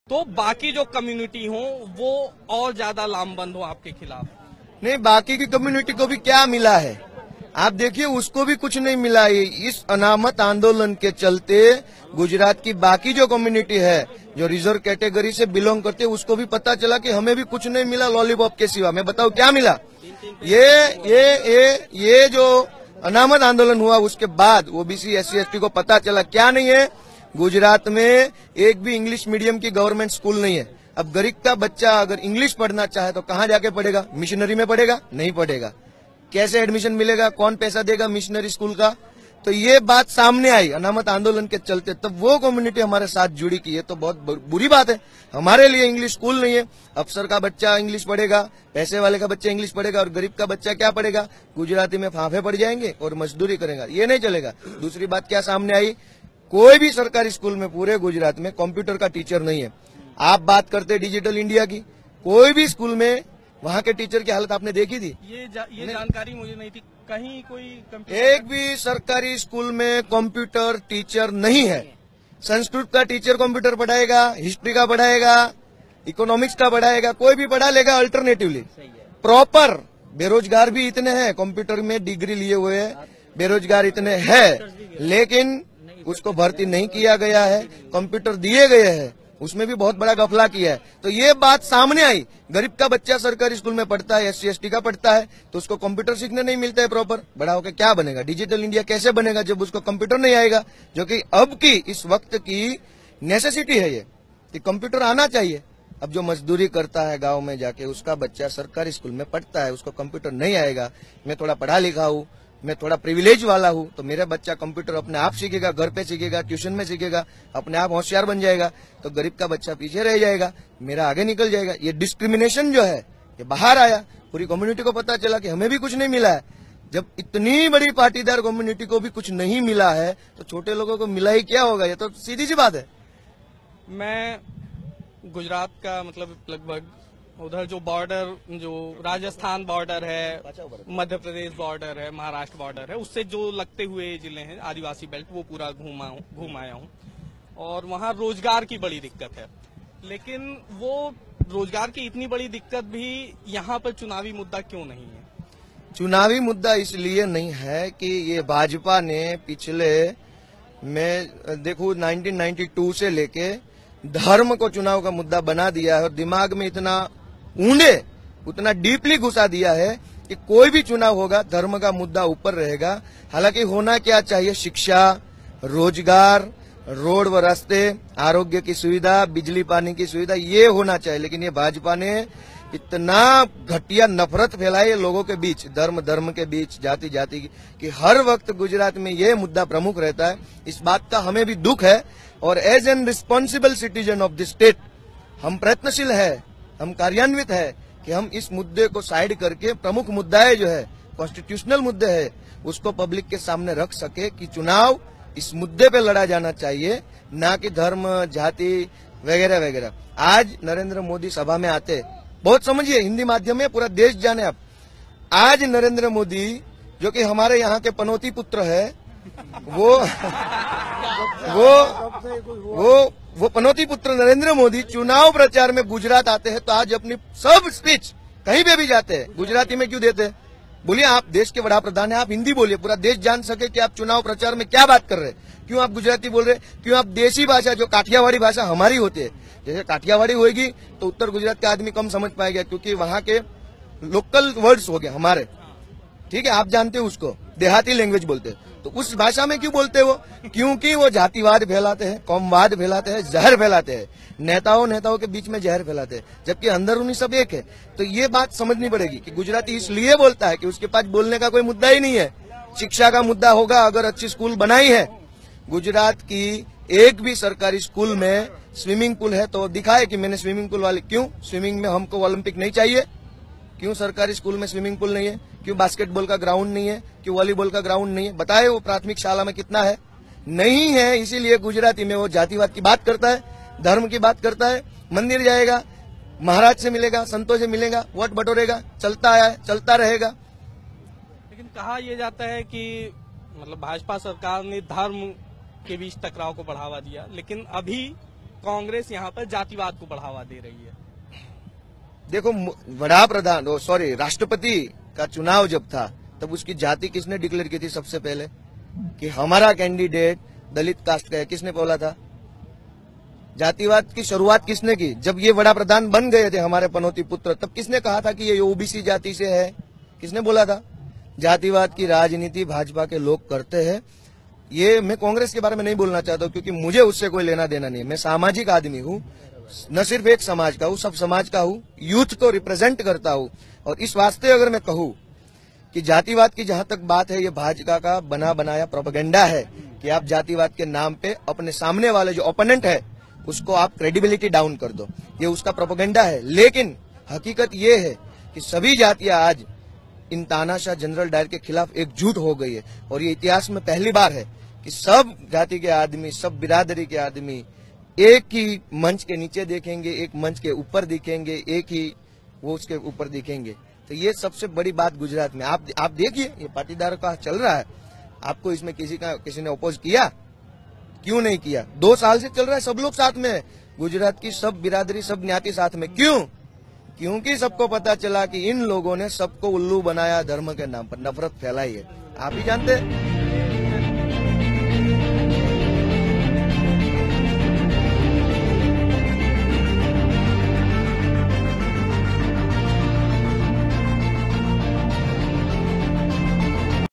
तो बाकी जो कम्युनिटी हो वो और ज्यादा लामबंद हो आपके खिलाफ? नहीं, बाकी की कम्युनिटी को भी क्या मिला है आप देखिए, उसको भी कुछ नहीं मिला है। इस अनामत आंदोलन के चलते गुजरात की बाकी जो कम्युनिटी है, जो रिजर्व कैटेगरी से बिलोंग करते हैं, उसको भी पता चला कि हमें भी कुछ नहीं मिला लॉलीपॉप के सिवा। मैं बताऊं क्या मिला? ये जो अनामत आंदोलन हुआ उसके बाद ओबीसी SC ST को पता चला क्या नहीं है, गुजरात में एक भी इंग्लिश मीडियम की गवर्नमेंट स्कूल नहीं है। अब गरीब का बच्चा अगर इंग्लिश पढ़ना चाहे तो कहाँ जाके पढ़ेगा? मिशनरी में पढ़ेगा? नहीं पढ़ेगा। कैसे एडमिशन मिलेगा? कौन पैसा देगा मिशनरी स्कूल का? तो ये बात सामने आई अनामत आंदोलन के चलते, तब वो कम्युनिटी हमारे साथ जुड़ी की। ये तो बहुत बुरी बात है। हमारे लिए इंग्लिश स्कूल नहीं है। अफसर का बच्चा इंग्लिश पढ़ेगा, पैसे वाले का बच्चा इंग्लिश पढ़ेगा, और गरीब का बच्चा क्या पढ़ेगा? गुजराती में फाफे पड़ जाएंगे और मजदूरी करेगा। ये नहीं चलेगा। दूसरी बात क्या सामने आई? कोई भी सरकारी स्कूल में पूरे गुजरात में कंप्यूटर का टीचर नहीं है। आप बात करते डिजिटल इंडिया की, कोई भी स्कूल में वहाँ के टीचर की हालत आपने देखी थी? ये जानकारी मुझे नहीं थी। कहीं कोई एक भी सरकारी स्कूल में कंप्यूटर टीचर नहीं है। संस्कृत का टीचर कंप्यूटर पढ़ाएगा, हिस्ट्री का पढ़ाएगा, इकोनॉमिक्स का पढ़ाएगा, कोई भी पढ़ा लेगा अल्टरनेटिवली। प्रॉपर बेरोजगार भी इतने हैं, कंप्यूटर में डिग्री लिए हुए बेरोजगार इतने हैं, लेकिन उसको भर्ती नहीं किया गया है। कंप्यूटर दिए गए हैं, उसमें भी बहुत बड़ा गफला किया है। तो ये बात सामने आई। गरीब का बच्चा सरकारी स्कूल में पढ़ता है, SC ST का पढ़ता है, तो उसको कंप्यूटर सीखने नहीं मिलता है प्रॉपर। बड़ा होकर क्या बनेगा? डिजिटल इंडिया कैसे बनेगा जब उसको कंप्यूटर नहीं आएगा? जो कि अब की इस वक्त की नेसेसिटी है ये, कि कंप्यूटर आना चाहिए। अब जो मजदूरी करता है गांव में जाके, उसका बच्चा सरकारी स्कूल में पढ़ता है, उसको कंप्यूटर नहीं आएगा। मैं थोड़ा पढ़ा लिखा हूँ, मैं थोड़ा प्रिविलेज वाला हूँ, तो मेरा बच्चा कंप्यूटर अपने आप सीखेगा, घर पे सीखेगा, ट्यूशन में सीखेगा, अपने आप होशियार बन जाएगा। तो गरीब का बच्चा पीछे रह जाएगा, मेरा आगे निकल जाएगा। ये डिस्क्रिमिनेशन जो है ये बाहर आया, पूरी कम्युनिटी को पता चला कि हमें भी कुछ नहीं मिला है। जब इतनी बड़ी पाटीदार कम्युनिटी को भी कुछ नहीं मिला है, तो छोटे लोगों को मिला ही क्या होगा? ये तो सीधी सी बात है। मैं गुजरात का मतलब लगभग उधर जो बॉर्डर, जो राजस्थान बॉर्डर है, मध्य प्रदेश बॉर्डर है, महाराष्ट्र बॉर्डर है, उससे जो लगते हुए जिले हैं आदिवासी बेल्ट, वो पूरा घूम आया हूँ। और वहाँ रोजगार की बड़ी दिक्कत है। लेकिन वो रोजगार की इतनी बड़ी दिक्कत भी यहाँ पर चुनावी मुद्दा क्यों नहीं है? चुनावी मुद्दा इसलिए नहीं है कि ये भाजपा ने पिछले मैं देखूं 1992 से लेके धर्म को चुनाव का मुद्दा बना दिया है, और दिमाग में इतना ऊंडे, उतना डीपली घुसा दिया है कि कोई भी चुनाव होगा धर्म का मुद्दा ऊपर रहेगा। हालांकि होना क्या चाहिए? शिक्षा, रोजगार, रोड व रास्ते, आरोग्य की सुविधा, बिजली पानी की सुविधा, ये होना चाहिए। लेकिन ये भाजपा ने इतना घटिया नफरत फैलाई है लोगों के बीच, धर्म के बीच, जाति जाति की, कि हर वक्त गुजरात में ये मुद्दा प्रमुख रहता है। इस बात का हमें भी दुख है, और as an responsible citizen of the state हम प्रयत्नशील है, हम कार्यान्वित है कि हम इस मुद्दे को साइड करके प्रमुख मुद्दाएं जो है, कॉन्स्टिट्यूशनल मुद्दे है, उसको पब्लिक के सामने रख सके कि चुनाव इस मुद्दे पे लड़ा जाना चाहिए, ना कि धर्म, जाति वगैरह वगैरह। आज नरेंद्र मोदी सभा में आते, बहुत समझिए, हिंदी माध्यम में पूरा देश जाने आप, आज नरेंद्र मोदी जो कि हमारे यहाँ के पनौती पुत्र है, वो पनौती पुत्र नरेंद्र मोदी चुनाव प्रचार में गुजरात आते हैं, तो आज अपनी सब स्पीच कहीं पे भी जाते हैं गुजराती में क्यों देते हैं? बोलिए, आप देश के बड़ा प्रधान है, आप हिंदी बोलिए, पूरा देश जान सके कि आप चुनाव प्रचार में क्या बात कर रहे हैं। क्यों आप गुजराती बोल रहे हैं? क्यों आप देसी भाषा, जो काठियावाड़ी भाषा हमारी होती है, जैसे काठियावाड़ी होगी तो उत्तर गुजरात का आदमी कम समझ पाएगा, क्योंकि वहां के लोकल वर्ड्स हो गए हमारे, ठीक है, आप जानते हो उसको, देहाती लैंग्वेज बोलते हैं। तो उस भाषा में क्यों बोलते वो? क्योंकि वो जातिवाद फैलाते हैं, कौमवाद फैलाते हैं, जहर फैलाते हैं, नेताओं के बीच में जहर फैलाते हैं, जबकि अंदरूनी सब एक है। तो ये बात समझनी पड़ेगी कि गुजराती इसलिए बोलता है कि उसके पास बोलने का कोई मुद्दा ही नहीं है। शिक्षा का मुद्दा होगा, अगर अच्छी स्कूल बनाई है, गुजरात की एक भी सरकारी स्कूल में स्विमिंग पूल है तो दिखाए कि मैंने स्विमिंग पूल वाले, क्यों स्विमिंग में हमको ओलंपिक नहीं चाहिए? क्यों सरकारी स्कूल में स्विमिंग पूल नहीं है? क्यों बास्केटबॉल का ग्राउंड नहीं है? क्यों वॉलीबॉल का ग्राउंड नहीं है? बताए वो प्राथमिक शाला में कितना है? नहीं है। इसीलिए गुजराती में वो जातिवाद की बात करता है, धर्म की बात करता है। मंदिर जाएगा, महाराज से मिलेगा, संतों से मिलेगा, वोट बटोरेगा, चलता है, चलता रहेगा। लेकिन कहा यह जाता है कि मतलब भाजपा सरकार ने धर्म के बीच टकराव को बढ़ावा दिया, लेकिन अभी कांग्रेस यहाँ पर जातिवाद को बढ़ावा दे रही है। देखो, वड़ा प्रधान सॉरी राष्ट्रपति का चुनाव जब था तब उसकी जाति किसने डिक्लेयर की थी सबसे पहले कि हमारा कैंडिडेट दलित कास्ट का है? किसने बोला था? जातिवाद की शुरुआत किसने की? जब ये वड़ा प्रधान बन गए थे हमारे पनौती पुत्र, तब किसने कहा था कि ये ओबीसी जाति से है? किसने बोला था? जातिवाद की राजनीति भाजपा के लोग करते हैं। ये मैं कांग्रेस के बारे में नहीं बोलना चाहता हूँ क्योंकि मुझे उससे कोई लेना देना नहीं है। मैं सामाजिक आदमी हूँ, न सिर्फ एक समाज का हूँ, सब समाज का हूँ, यूथ को रिप्रेजेंट करता हूँ। और इस वास्ते अगर मैं कहूँ कि जातिवाद की जहां तक बात है, ये भाजपा का बना बनाया प्रोपेगेंडा है कि आप जातिवाद के नाम पे अपने सामने वाले जो ओपोनेंट है उसको आप क्रेडिबिलिटी डाउन कर दो, ये उसका प्रोपेगेंडा है। लेकिन हकीकत ये है कि सभी जातियां आज इन तानाशाह जनरल डायर के खिलाफ एकजुट हो गई है। और ये इतिहास में पहली बार है कि सब जाति के आदमी, सब बिरादरी के आदमी एक ही मंच के नीचे देखेंगे, एक मंच के ऊपर दिखेंगे, एक ही वो उसके ऊपर दिखेंगे। तो ये सबसे बड़ी बात गुजरात में आप देखिए, ये पाटीदारों का चल रहा है। आपको इसमें किसी ने अपोज किया? क्यों नहीं किया? 2 साल से चल रहा है, सब लोग साथ में है, गुजरात की सब बिरादरी, सब ज्ञाति साथ में। क्यों? क्योंकि सबको पता चला कि इन लोगों ने सबको उल्लू बनाया, धर्म के नाम पर नफरत फैलाई है। आप ही जानते हैं।